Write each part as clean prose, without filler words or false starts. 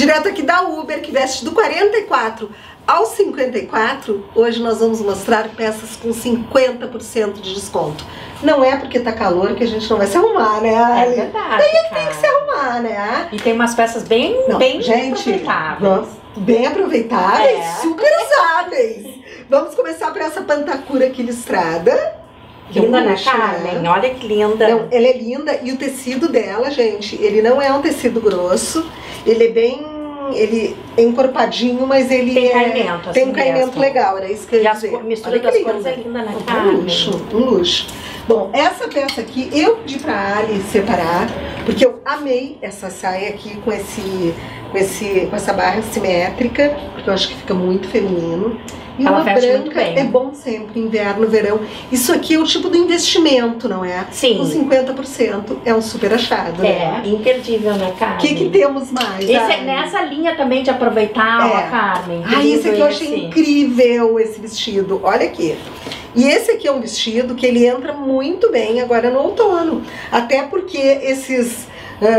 Direto aqui da Uber, que veste do 44 ao 54. Hoje nós vamos mostrar peças com 50% de desconto. Não é porque tá calor que a gente não vai se arrumar, né, Ali? É verdade. Daí é que tem que se arrumar, né? E tem umas peças bem aproveitáveis. Bem aproveitáveis, É. super usáveis. Vamos começar por essa pantacura aqui listrada. Linda, né, Carmen? Olha que linda. Não, ela é linda e o tecido dela, gente, ele não é um tecido grosso. Ele é bem... ele é encorpadinho, mas ele tem caimento, assim, tem um caimento mesmo. Legal, era isso que eu ia dizer. E a mistura das cores é linda, né, Um luxo, um luxo. Bom, essa peça aqui eu pedi pra Ali separar, porque eu amei essa saia aqui com essa barra simétrica, porque eu acho que fica muito feminino. E ela uma branca é bom sempre, inverno, verão. Isso aqui é o tipo do investimento, não é? Sim. Com 50% é um super achado, né? É, imperdível, né, Carmen? O que temos mais? Nessa linha também de aproveitar, ó, Carmen. Esse aqui eu achei incrível, esse vestido. Olha aqui. E esse aqui é um vestido que ele entra muito bem agora no outono. Até porque esses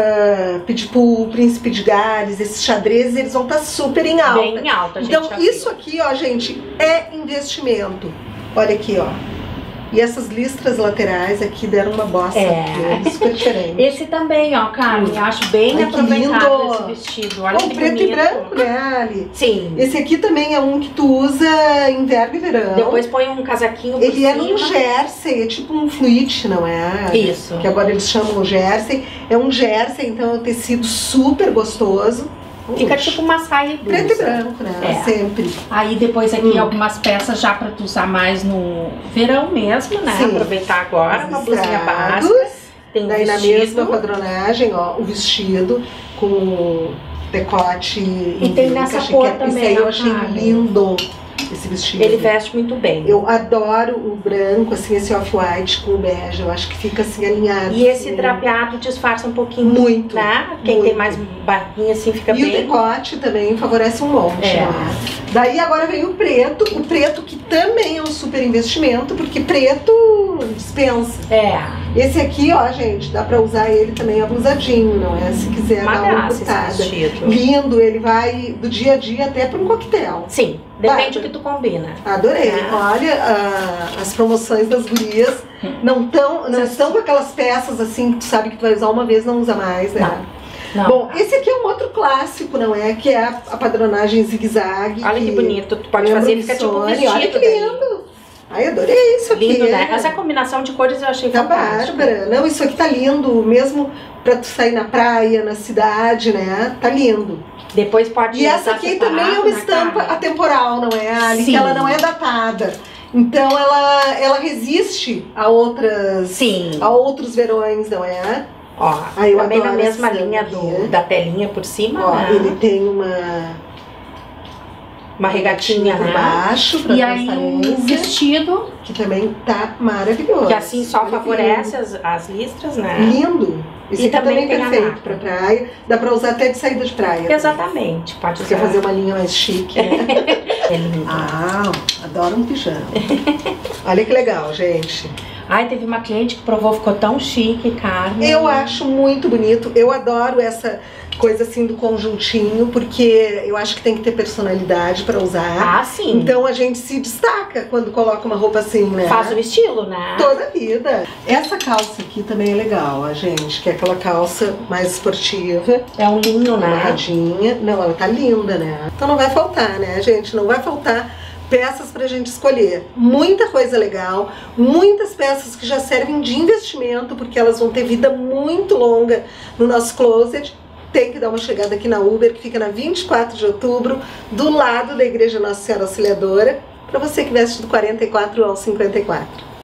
Pitbull, Príncipe de Gales, esses xadrezes, eles vão estar super em alta. Bem alta, gente. Então isso aqui, ó, gente, é investimento. Olha aqui, ó. E essas listras laterais aqui deram uma bossa aqui, super diferente. Esse também, ó, Carmen, eu acho bem aproveitável esse vestido. Olha que preto bonito. E branco, né, Ali? Sim. Esse aqui também é um que tu usa inverno e verão. Depois põe um casaquinho por Ele cima. é num jersey, é tipo um fluid, não é? Isso. Que agora eles chamam jersey. É um jersey, então é um tecido super gostoso. Fica tipo uma saia e blusa. Preto e branco, né? Sempre. Aí depois aqui algumas peças já pra tu usar mais no verão mesmo, né? Sim. Aproveitar agora, uma blusinha básica. Tem daí vestido. Na mesma padronagem, ó, o vestido com decote e tem nessa cor também. Esse aí eu achei lindo. Esse vestido. Ele veste muito bem. Eu adoro o branco, assim, esse off-white com o bege. Eu acho que fica assim alinhado. E esse drapeado disfarça um pouquinho. Muito. Né? Quem tem mais barrinha assim fica bem. E o decote também favorece um monte. Né? Daí agora vem o preto que também é um super investimento, porque preto dispensa. Esse aqui, ó, gente, dá pra usar ele também ablusadinho, não é? Se quiser dar uma botada. Lindo, ele vai do dia a dia até pra um coquetel. Sim. Depende do que tu combina. Adorei. Olha, as promoções das gurias não estão com aquelas peças assim que tu sabe que tu vai usar uma vez e não usa mais, né? Não. Bom, esse aqui é um outro clássico, não é? Que é a padronagem zigue-zague. Olha que bonito. Tu pode fazer, fica tipo um vestido. Olha que lindo. Ai, adorei isso aqui. Lindo, né? Essa combinação de cores eu achei fantástica. Bárbara. Não, isso aqui tá lindo. Mesmo pra tu sair na praia, na cidade, né? Tá lindo. Depois pode E essa aqui também é uma estampa atemporal, não é, Ali? Que ela não é datada. Então ela resiste a outros verões, não é? Ó, também na mesma linha da telinha por cima. Ó, né? ele tem uma regatinha por baixo, pra e aí o vestido que também tá maravilhoso. Que assim só favorece as listras, né? Lindo. Esse e aqui também é perfeito pra praia. Dá pra usar até de saída de praia. Exatamente. Pode usar. Quer fazer uma linha mais chique, né? É lindo. Adoro um pijama. Olha que legal, gente. Ai, teve uma cliente que provou, ficou tão chique, Carmen. Eu acho muito bonito. Eu adoro essa coisa assim do conjuntinho, porque eu acho que tem que ter personalidade pra usar. Sim. Então a gente se destaca quando coloca uma roupa assim, né? Faz o estilo, né? Toda a vida. Essa calça aqui também é legal, a gente, que é aquela calça mais esportiva. É um linho, né? Amarradinha. Não, ela tá linda, né? Então não vai faltar, né, gente? Não vai faltar peças pra gente escolher. Muita coisa legal, muitas peças que já servem de investimento, porque elas vão ter vida muito longa no nosso closet. Tem que dar uma chegada aqui na Uber, que fica na 24 de outubro, do lado da Igreja Nossa Senhora Auxiliadora, para você que veste do 44 ao 54.